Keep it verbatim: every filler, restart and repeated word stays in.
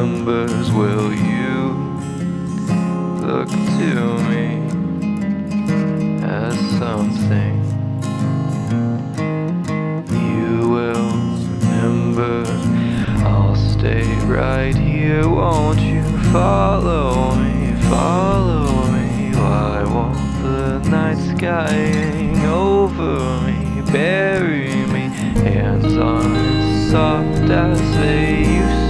embers, will you look to me as something you will remember? I'll stay right here, won't you follow me, follow me? Why won't the night sky hang over me, bury me, hands on as soft as they used to